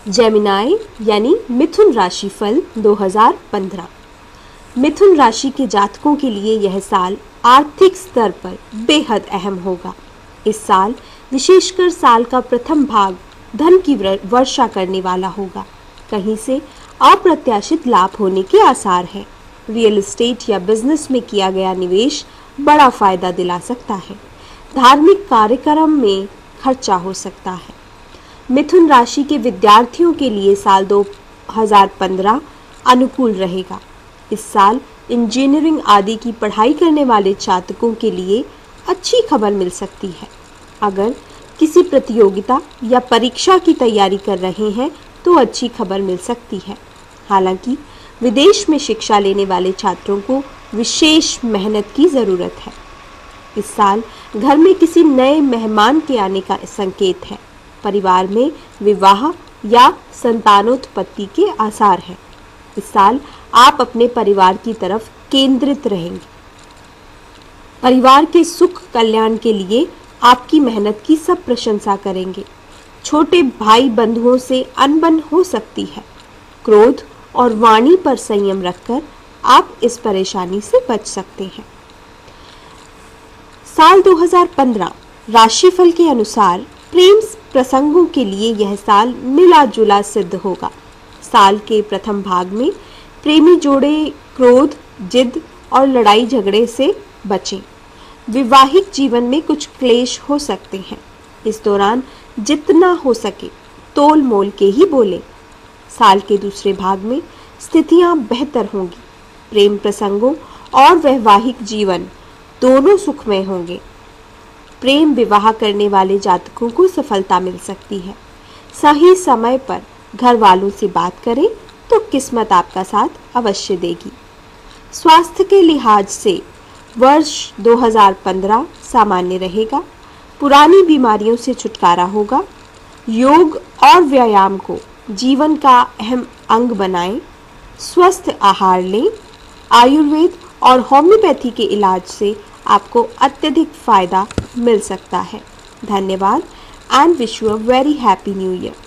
Gemini यानी मिथुन राशि फल 2015। मिथुन राशि के जातकों के लिए यह साल आर्थिक स्तर पर बेहद अहम होगा। इस साल विशेषकर साल का प्रथम भाग धन की वर्षा करने वाला होगा। कहीं से अप्रत्याशित लाभ होने के आसार हैं। रियल एस्टेट या बिजनेस में किया गया निवेश बड़ा फायदा दिला सकता है। धार्मिक कार्यक्रम में खर्चा हो सकता है। मिथुन राशि के विद्यार्थियों के लिए साल 2015 अनुकूल रहेगा। इस साल इंजीनियरिंग आदि की पढ़ाई करने वाले छात्रों के लिए अच्छी खबर मिल सकती है। अगर किसी प्रतियोगिता या परीक्षा की तैयारी कर रहे हैं तो अच्छी खबर मिल सकती है। हालांकि विदेश में शिक्षा लेने वाले छात्रों को विशेष मेहनत की ज़रूरत है। इस साल घर में किसी नए मेहमान के आने का संकेत है। परिवार में विवाह या संतानोत्पत्ति के आसार हैं। इस साल आप अपने परिवार की तरफ केंद्रित रहेंगे। परिवार के सुख कल्याण के लिए आपकी मेहनत की सब प्रशंसा करेंगे। छोटे भाई बंधुओं से अनबन हो सकती है। क्रोध और वाणी पर संयम रखकर आप इस परेशानी से बच सकते हैं। साल 2015 राशिफल के अनुसार प्रेम प्रसंगों के लिए यह साल मिला जुला सिद्ध होगा। साल के प्रथम भाग में प्रेमी जोड़े क्रोध, जिद और लड़ाई झगड़े से बचें। वैवाहिक जीवन में कुछ क्लेश हो सकते हैं। इस दौरान जितना हो सके तोल मोल के ही बोलें। साल के दूसरे भाग में स्थितियां बेहतर होंगी। प्रेम प्रसंगों और वैवाहिक जीवन दोनों सुखमय होंगे। प्रेम विवाह करने वाले जातकों को सफलता मिल सकती है। सही समय पर घर वालों से बात करें तो किस्मत आपका साथ अवश्य देगी। स्वास्थ्य के लिहाज से वर्ष 2015 सामान्य रहेगा। पुरानी बीमारियों से छुटकारा होगा। योग और व्यायाम को जीवन का अहम अंग बनाएं। स्वस्थ आहार लें। आयुर्वेद और होम्योपैथी के इलाज से आपको अत्यधिक फायदा मिल सकता है। धन्यवाद and wish you a very happy new year.